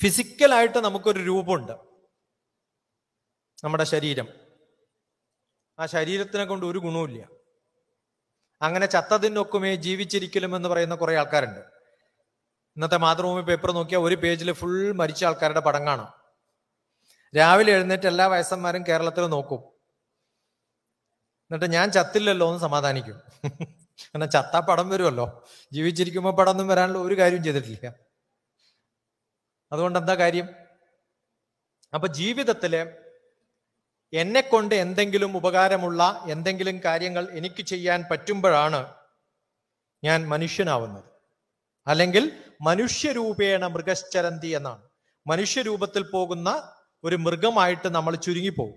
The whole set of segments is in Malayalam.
ഫിസിക്കലായിട്ട് നമുക്കൊരു രൂപമുണ്ട്, നമ്മുടെ ശരീരം. ആ ശരീരത്തിനെ കൊണ്ട് ഒരു ഗുണവുമില്ല. അങ്ങനെ ചത്തതിനൊക്കുമേ ജീവിച്ചിരിക്കലും എന്ന് പറയുന്ന കുറെ ആൾക്കാരുണ്ട്. ഇന്നത്തെ മാതൃഭൂമി പേപ്പർ നോക്കിയാൽ ഒരു പേജിൽ ഫുൾ മരിച്ച ആൾക്കാരുടെ പടം കാണാം. രാവിലെ എഴുന്നേറ്റ് എല്ലാ വയസ്സന്മാരും കേരളത്തിൽ നോക്കും. എന്നിട്ട് ഞാൻ ചത്തില്ലല്ലോ എന്ന് സമാധാനിക്കും. കാരണം ചത്താ പടം വരുമല്ലോ, ജീവിച്ചിരിക്കുമ്പോൾ പടം ഒന്നും വരാനുള്ള ഒരു കാര്യം ചെയ്തിട്ടില്ല. അതുകൊണ്ട് എന്താ കാര്യം? അപ്പൊ ജീവിതത്തില് എന്നെ കൊണ്ട് എന്തെങ്കിലും ഉപകാരമുള്ള എന്തെങ്കിലും കാര്യങ്ങൾ എനിക്ക് ചെയ്യാൻ പറ്റുമ്പോഴാണ് ഞാൻ മനുഷ്യനാവുന്നത്. അല്ലെങ്കിൽ മനുഷ്യരൂപേണ മൃഗശ്ചരന്തി എന്നാണ്. മനുഷ്യരൂപത്തിൽ പോകുന്ന ഒരു മൃഗമായിട്ട് നമ്മൾ ചുരുങ്ങിപ്പോകും.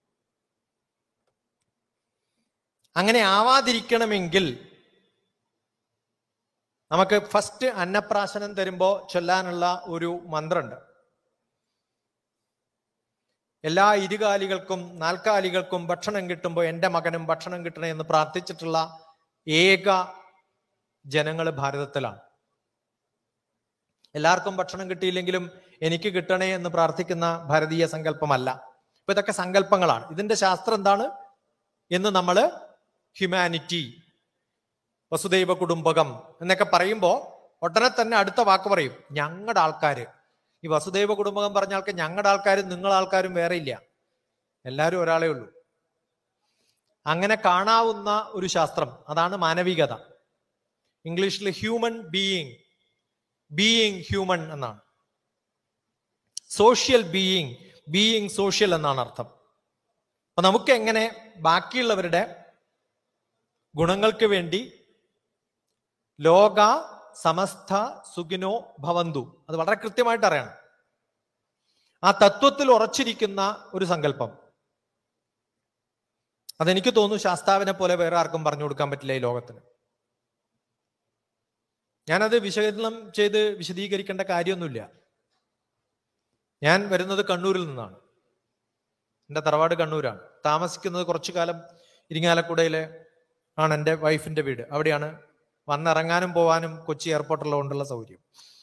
അങ്ങനെ ആവാതിരിക്കണമെങ്കിൽ നമുക്ക് ഫസ്റ്റ് അന്നപ്രാശനം തരുമ്പോൾ ചൊല്ലാനുള്ള ഒരു മന്ത്രമുണ്ട്. എല്ലാ ഇരുകാലികൾക്കും നാൽക്കാലികൾക്കും ഭക്ഷണം കിട്ടുമ്പോൾ എൻ്റെ മകനും ഭക്ഷണം കിട്ടണേ എന്ന് പ്രാർത്ഥിച്ചിട്ടുള്ള ഏക ജനങ്ങൾ ഭാരതത്തിലാണ്. എല്ലാവർക്കും ഭക്ഷണം കിട്ടിയില്ലെങ്കിലും എനിക്ക് കിട്ടണേ എന്ന് പ്രാർത്ഥിക്കുന്ന ഭാരതീയ സങ്കല്പമല്ല. ഇപ്പൊ ഇതൊക്കെ സങ്കല്പങ്ങളാണ്. ഇതിന്റെ ശാസ്ത്രം എന്താണ് എന്ന് നമ്മൾ ഹ്യൂമാനിറ്റി, വസുദൈവ കുടുംബകം എന്നൊക്കെ പറയുമ്പോൾ ഉടനെ തന്നെ അടുത്ത വാക്ക് പറയും ഞങ്ങളുടെ ആൾക്കാര്. ഈ വസുദൈവ കുടുംബകം പറഞ്ഞ ആൾക്ക് ഞങ്ങളുടെ ആൾക്കാരും നിങ്ങളെ ആൾക്കാരും വേറെ ഇല്ല, എല്ലാവരും ഒരാളേ ഉള്ളൂ. അങ്ങനെ കാണാവുന്ന ഒരു ശാസ്ത്രം, അതാണ് മാനവികത. ഇംഗ്ലീഷിൽ ഹ്യൂമൻ ബീയിങ്, ബീയിങ് ഹ്യൂമൻ എന്നാണ്. സോഷ്യൽ ബീയിങ്, ബീയിങ് സോഷ്യൽ എന്നാണ് അർത്ഥം. അപ്പൊ നമുക്ക് എങ്ങനെ ബാക്കിയുള്ളവരുടെ ഗുണങ്ങൾക്ക് വേണ്ടി ലോക സമസ്ത സുഖിനോ ഭവന്തു, അത് വളരെ കൃത്യമായിട്ട് അറിയണം. ആ തത്വത്തിൽ ഉറച്ചിരിക്കുന്ന ഒരു സങ്കല്പം. അതെനിക്ക് തോന്നുന്നു ശാസ്താവിനെ പോലെ വേറെ ആർക്കും പറഞ്ഞു കൊടുക്കാൻ പറ്റില്ല ഈ ലോകത്തിന്. ഞാനത് വിശകലനം ചെയ്ത് വിശദീകരിക്കേണ്ട കാര്യമൊന്നുമില്ല. ഞാൻ വരുന്നത് കണ്ണൂരിൽ നിന്നാണ്. എൻ്റെ തറവാട് കണ്ണൂരാണ്. താമസിക്കുന്നത് കുറച്ചു കാലം ഇരിങ്ങാലക്കുടയിലെ ആണ് എൻ്റെ വൈഫിൻ്റെ വീട്. അവിടെയാണ് വന്നിറങ്ങാനും പോവാനും കൊച്ചി എയർപോർട്ടുള്ള കൊണ്ടുള്ള സൗകര്യം.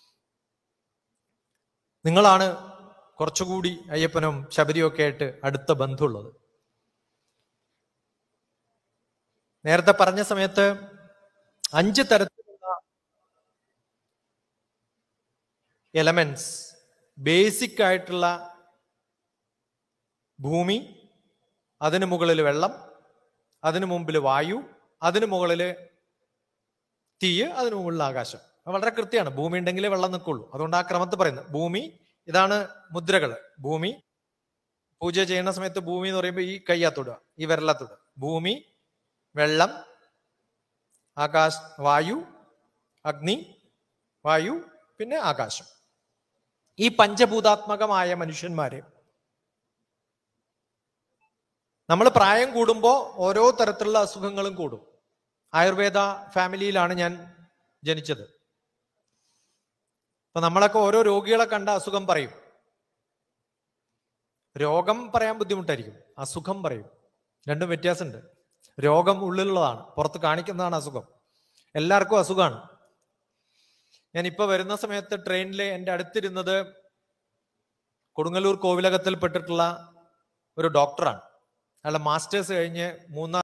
നിങ്ങളാണ് കുറച്ചുകൂടി അയ്യപ്പനും ശബരിയും ഒക്കെ ആയിട്ട് അടുത്ത ബന്ധമുള്ളത്. നേരത്തെ പറഞ്ഞ സമയത്ത് 5 തരത്തിലുള്ള എലമെന്റ്സ്, ബേസിക് ആയിട്ടുള്ള ഭൂമി, അതിനു മുകളിൽ വെള്ളം, അതിനു മുമ്പിൽ വായു, അതിനു മുകളിൽ തീയ്, അതിനു മുകളിൽ ആകാശം. വളരെ കൃത്യമാണ്. ഭൂമി ഉണ്ടെങ്കിലേ വെള്ളം നിൽക്കുള്ളൂ. അതുകൊണ്ട് ആ ക്രമത്തിൽ പറയുന്നത് ഭൂമി. ഇതാണ് മുദ്രകൾ. ഭൂമി പൂജ ചെയ്യുന്ന സമയത്ത് ഭൂമി എന്ന് പറയുമ്പോൾ ഈ കയ്യാത്തൊടുക, ഈ വിരലത്തൊടുക. ഭൂമി, വെള്ളം, ആകാശ, വായു, അഗ്നി, വായു, പിന്നെ ആകാശം. ഈ പഞ്ചഭൂതാത്മകമായ മനുഷ്യന്മാരെ നമ്മൾ പ്രായം കൂടുമ്പോൾ ഓരോ തരത്തിലുള്ള അസുഖങ്ങളും കൂടും. ആയുർവേദ ഫാമിലിയിലാണ് ഞാൻ ജനിച്ചത്. അപ്പൊ നമ്മളൊക്കെ ഓരോ രോഗികളെ കണ്ട അസുഖം പറയും. രോഗം പറയാൻ ബുദ്ധിമുട്ടായിരിക്കും, അസുഖം പറയും. രണ്ടും വ്യത്യാസമുണ്ട്. രോഗം ഉള്ളിലുള്ളതാണ്, പുറത്ത് കാണിക്കുന്നതാണ് അസുഖം. എല്ലാവർക്കും അസുഖമാണ്. ഞാൻ ഇപ്പൊ വരുന്ന സമയത്ത് ട്രെയിനിൽ എൻ്റെ അടുത്തിരുന്നത് കൊടുങ്ങല്ലൂർ കോവിലകത്തിൽ പെട്ടിട്ടുള്ള ഒരു ഡോക്ടറാണ്. അയാളുടെ മാസ്റ്റേഴ്സ് കഴിഞ്ഞ് 3